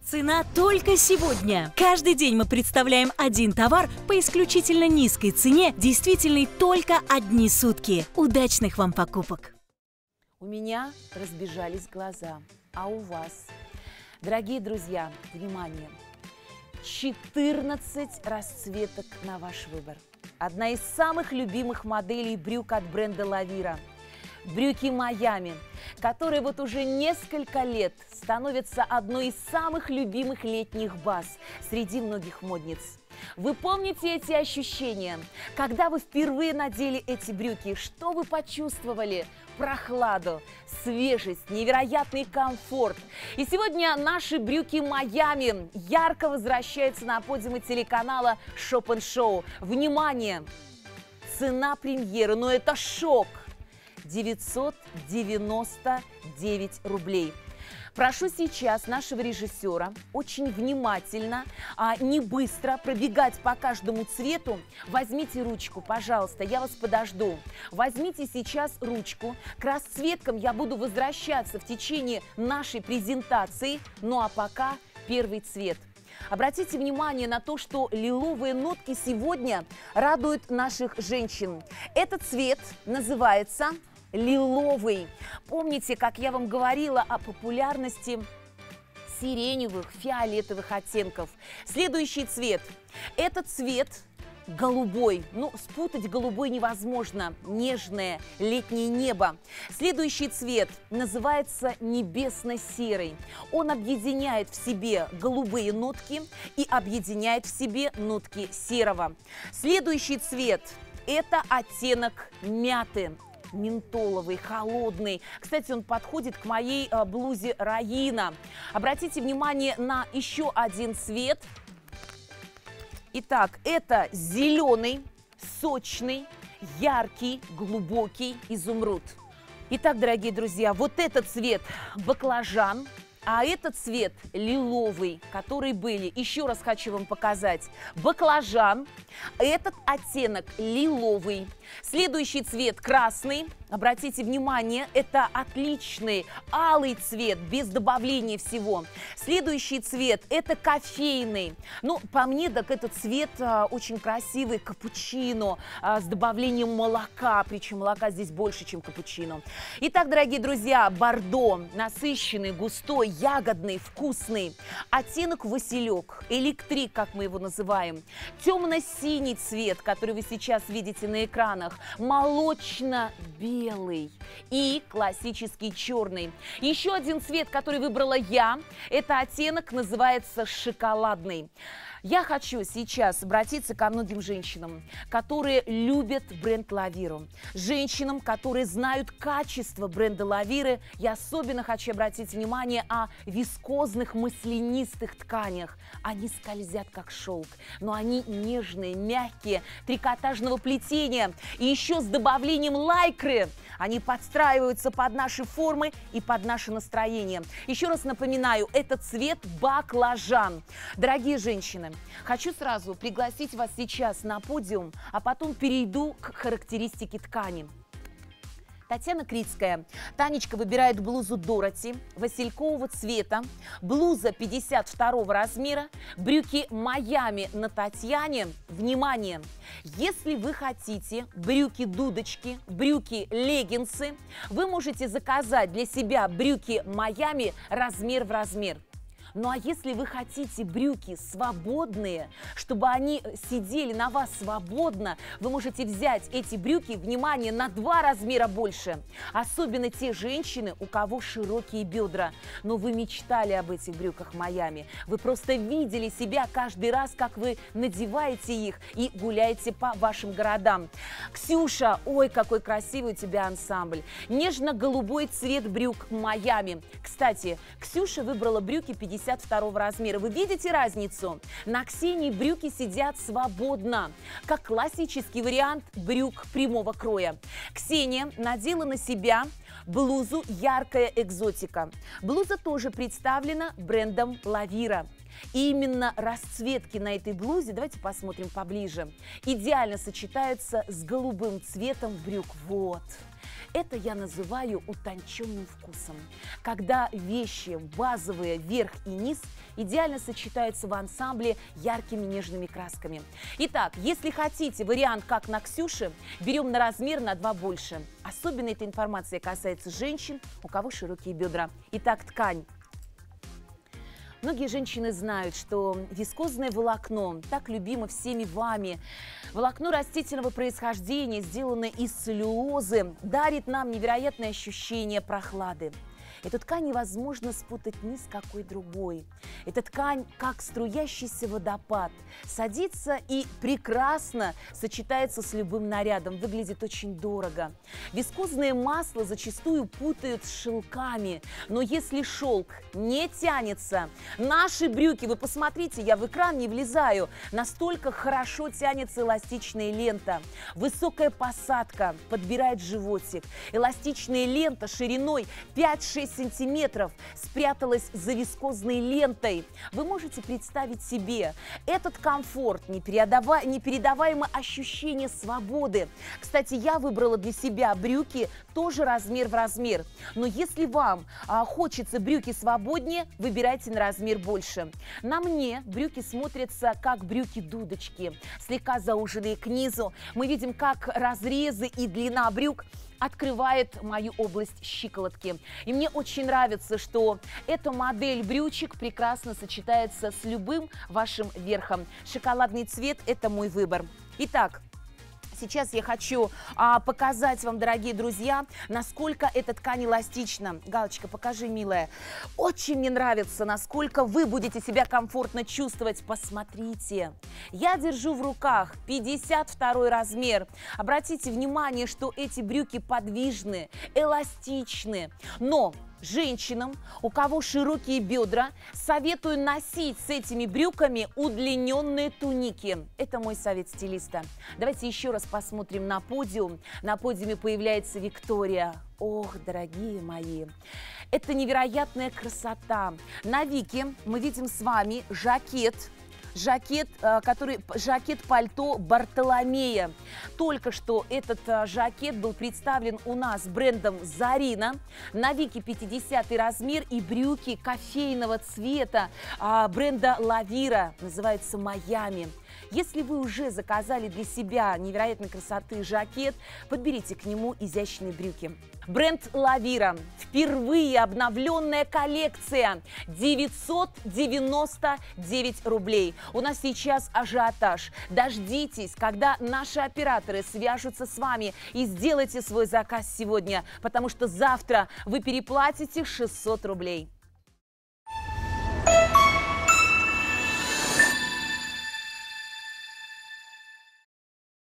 Цена только сегодня. Каждый день мы представляем один товар по исключительно низкой цене, действительной только одни сутки. Удачных вам покупок! У меня разбежались глаза, а у вас? Дорогие друзья, внимание! 14 расцветок на ваш выбор. Одна из самых любимых моделей брюк от бренда Лавира. Брюки Майами, которые вот уже несколько лет становятся одной из самых любимых летних баз среди многих модниц. Вы помните эти ощущения? Когда вы впервые надели эти брюки, что вы почувствовали? Прохладу, свежесть, невероятный комфорт. И сегодня наши брюки Майами ярко возвращаются на подиумы телеканала Shop & Show. Внимание! Цена премьеры, но это шок! 999 рублей. Прошу сейчас нашего режиссера очень внимательно, не быстро пробегать по каждому цвету. Возьмите ручку, пожалуйста, я вас подожду. Возьмите сейчас ручку. К расцветкам я буду возвращаться в течение нашей презентации. Ну а пока первый цвет. Обратите внимание на то, что лиловые нотки сегодня радуют наших женщин. Этот цвет называется лиловый. Помните, как я вам говорила о популярности сиреневых, фиолетовых оттенков? Следующий цвет. Этот цвет голубой. Ну, спутать голубой невозможно. Нежное летнее небо. Следующий цвет называется небесно-серый. Он объединяет в себе голубые нотки и объединяет в себе нотки серого. Следующий цвет – это оттенок мяты. Ментоловый, холодный. Кстати, он подходит к моей блузе Раина. Обратите внимание на еще один цвет. Итак, это зеленый, сочный, яркий, глубокий изумруд. Итак, дорогие друзья, вот этот цвет баклажан, а этот цвет лиловый, которые были. Еще раз хочу вам показать. Баклажан, этот оттенок лиловый. Следующий цвет красный. Обратите внимание, это отличный алый цвет, без добавления всего. Следующий цвет – это кофейный. Ну, по мне, так этот цвет очень красивый, капучино, с добавлением молока. Причем молока здесь больше, чем капучино. Итак, дорогие друзья, бордо, насыщенный, густой, ягодный, вкусный. Оттенок василек, электрик, как мы его называем. Темно-синий цвет, который вы сейчас видите на экранах. Молочно-белый и классический черный. Еще один цвет, который выбрала я, это оттенок называется шоколадный. Я хочу сейчас обратиться ко многим женщинам, которые любят бренд Лавира. Женщинам, которые знают качество бренда Лавира. Я особенно хочу обратить внимание о вискозных маслянистых тканях. Они скользят как шелк, но они нежные, мягкие, трикотажного плетения. И еще с добавлением лайкры. Они подстраиваются под наши формы и под наше настроение. Еще раз напоминаю, это цвет баклажан. Дорогие женщины, хочу сразу пригласить вас сейчас на подиум, а потом перейду к характеристике ткани. Татьяна Крицкая. Танечка выбирает блузу Дороти василькового цвета, блуза 52 размера, брюки Майами на Татьяне. Внимание! Если вы хотите брюки-дудочки, брюки-леггинсы, вы можете заказать для себя брюки Майами размер в размер. Ну а если вы хотите брюки свободные, чтобы они сидели на вас свободно, вы можете взять эти брюки, внимание, на 2 размера больше. Особенно те женщины, у кого широкие бедра. Но вы мечтали об этих брюках Майами. Вы просто видели себя каждый раз, как вы надеваете их и гуляете по вашим городам. Ксюша, ой, какой красивый у тебя ансамбль. Нежно-голубой цвет брюк Майами. Кстати, Ксюша выбрала брюки 52 размера. Вы видите разницу? На Ксении брюки сидят свободно, как классический вариант брюк прямого кроя. Ксения надела на себя блузу «Яркая экзотика». Блуза тоже представлена брендом Лавира. И именно расцветки на этой блузе, давайте посмотрим поближе, идеально сочетаются с голубым цветом брюк. Вот. Это я называю утонченным вкусом, когда вещи базовые, верх и низ, идеально сочетаются в ансамбле яркими нежными красками. Итак, если хотите вариант как на Ксюше, берем на размер на 2 больше. Особенно эта информация касается женщин, у кого широкие бедра. Итак, ткань. Многие женщины знают, что вискозное волокно, так любимо всеми вами, волокно растительного происхождения, сделанное из целлюлозы, дарит нам невероятное ощущение прохлады. Эту ткань невозможно спутать ни с какой другой. Эта ткань, как струящийся водопад, садится и прекрасно сочетается с любым нарядом, выглядит очень дорого. Вискозное масло зачастую путают с шелками, но если шелк не тянется, наши брюки, вы посмотрите, я в экран не влезаю, настолько хорошо тянется эластичная лента. Высокая посадка подбирает животик. Эластичная лента шириной 5-6 сантиметров спряталась за вискозной лентой. Вы можете представить себе этот комфорт, непередаваемое ощущение свободы. Кстати, я выбрала для себя брюки тоже размер в размер. Но если вам хочется брюки свободнее, выбирайте на размер больше. На мне брюки смотрятся как брюки-дудочки, слегка зауженные к низу. Мы видим, как разрезы и длина брюк открывает мою область щиколотки. И мне очень нравится, что эта модель брючек прекрасно сочетается с любым вашим верхом. Шоколадный цвет – это мой выбор. Итак, сейчас я хочу показать вам, дорогие друзья, насколько эта ткань эластична. Галочка, покажи, милая. Очень мне нравится, насколько вы будете себя комфортно чувствовать. Посмотрите. Я держу в руках 52 размер. Обратите внимание, что эти брюки подвижны, эластичны. Но женщинам, у кого широкие бедра, советую носить с этими брюками удлиненные туники. Это мой совет стилиста. Давайте еще раз посмотрим на подиум. На подиуме появляется Виктория. Ох, дорогие мои, это невероятная красота. На Вике мы видим с вами жакет-пальто Бартоломея. Только что этот жакет был представлен у нас брендом Зарина. На Вике 50 размер и брюки кофейного цвета бренда Лавира, называется Майами. Если вы уже заказали для себя невероятной красоты жакет, подберите к нему изящные брюки. Бренд Лавира. Впервые обновленная коллекция. 999 рублей. У нас сейчас ажиотаж. Дождитесь, когда наши операторы свяжутся с вами и сделайте свой заказ сегодня, потому что завтра вы переплатите 600 рублей.